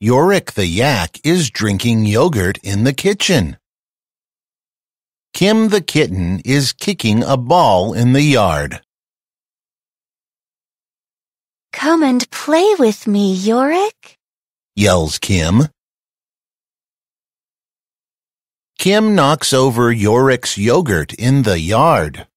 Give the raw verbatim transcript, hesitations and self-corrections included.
Yorick the yak is drinking yogurt in the kitchen. Kim the kitten is kicking a ball in the yard. Come and play with me, Yorick, Yells Kim. Kim knocks over Yorick's yogurt in the yard.